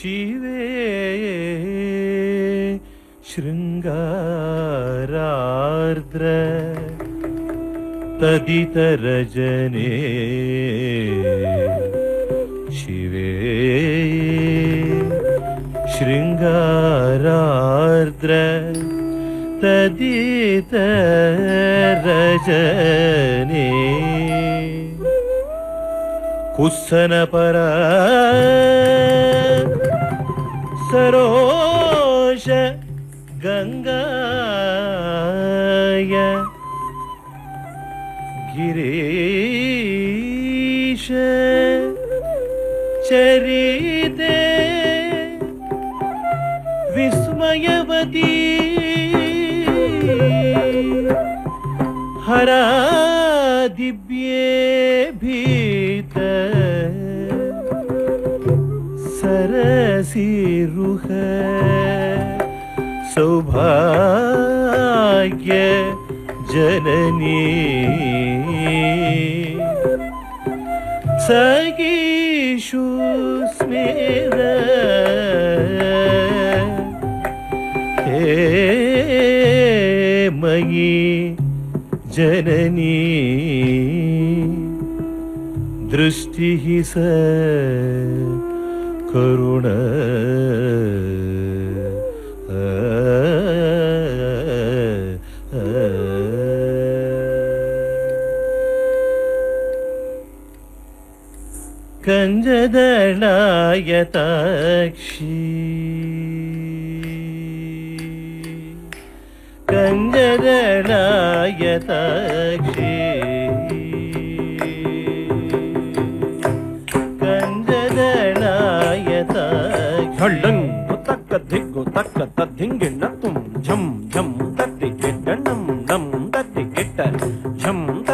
ಶಿವೆ ಶೃಂಗಾರಾರ್ದ್ರ ತದಿತರಜನೆ ಶಿವೆ ಶೃಂಗಾರಾರ್ದ್ರ ತದಿತರಜನೆ ಕುಸ್ಸನಪರ ಸರೋಷ ಗಂಗಾಯ ಗಿರೀಶ ಚರಿತೆ ವಿಸ್ಮಯವತಿ ಹರ ದಿವ್ಯೇ ಭೀತ सरसिरुह सौभाग्य जननी सगीषु स्मेर हे मयि जननी दृष्टिः स करुण कंजदलायताक्षी कंजदलायताक्षी ढल्डन तक धिग्गु तक तद्धिंगिण तुम झम झम तत्ति गिड्डनम